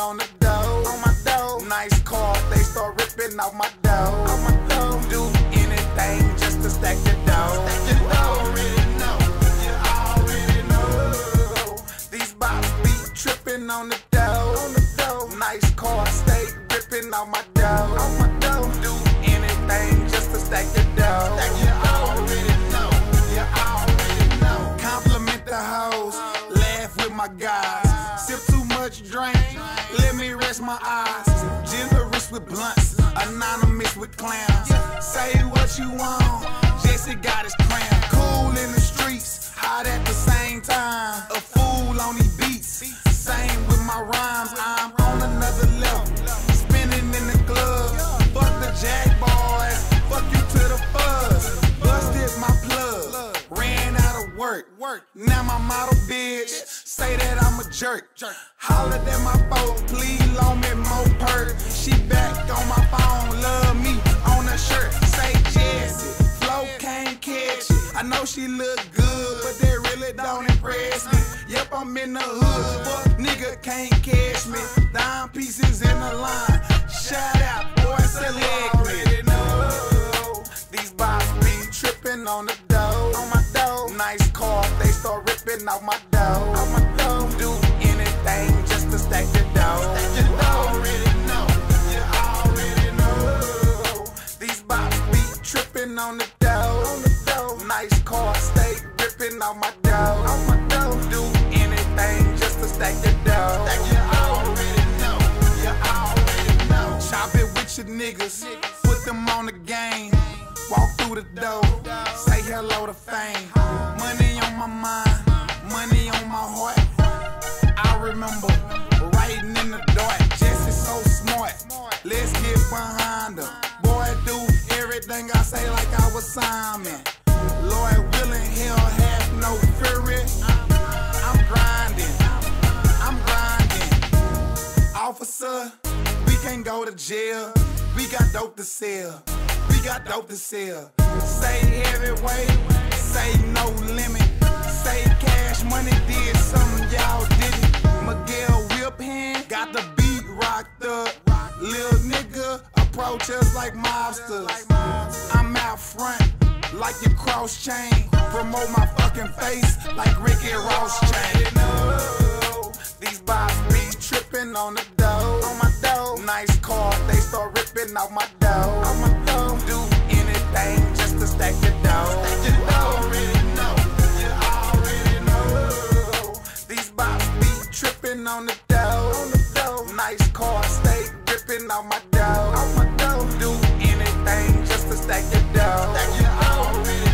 on the dough, on my dough. Nice car, they start ripping off my dough, on my dough. Do anything just to stack the dough. You already know, you already know. These bops be tripping on the dough, on the dough. Nice car, stay ripping off my dough, on my dough. Do anything just to stack the dough. You already know, you already know. Compliment the hoes, laugh with my guys. Sip too much drink, let me rest my eyes. Generous with blunts, anonymous with clowns. Say what you want, Jesse got his crown. Cool in the streets, hot at the same time. A fool on these beats, same with my rhymes. I'm on another level, spinning in the club. Fuck the jack boys, fuck you to the fuzz. Busted my plug, ran out of work. Now my model bitch say that I'm a jerk. Hollered at my folks, please loan me more perk. She back on my phone, love me on her shirt. Say Jessie, flow can't catch it. I know she look good, but that really don't impress me. Yep, I'm in the hood, fuck nigga can't catch me. Dime pieces in the line, shout out, boy, select me. These bops be tripping on the dough, on my dough. Nice car, they start ripping off my dough, on my dough. Do anything just to stack the dough. You already know, you already know. These bops be tripping on the dough, on the dough. Nice car, stay ripping off my dough, on my dough. Do anything just to stack the dough. You already know, you already know. Chop it with your niggas, put them on the game. Walk through the door, say hello to fame. Money on my mind, money on my heart. I remember writing in the dark. Jesse's so smart, let's get behind her. Boy, do everything I say like I was Simon. Lord willing, hell have no fury. I'm grinding, I'm grinding. Officer, we can't go to jail. We got dope to sell. We got dope to sell. Say heavyweight, say no limit. Say cash money did something y'all didn't. Miguel Whip hand, got the beat rocked up. Lil nigga approach us like mobsters. I'm out front like your cross chain. Promote my fucking face like Ricky Ross chain. These bops be tripping on the dough, on my dough. Nice car, they start ripping off my dough, on my dough. Do anything just to stack the dough. You already know, you already know. These bops be tripping on the dough, on the dough. Nice car, stay ripping off my dough, on my dough. Do anything just to stack the dough. You already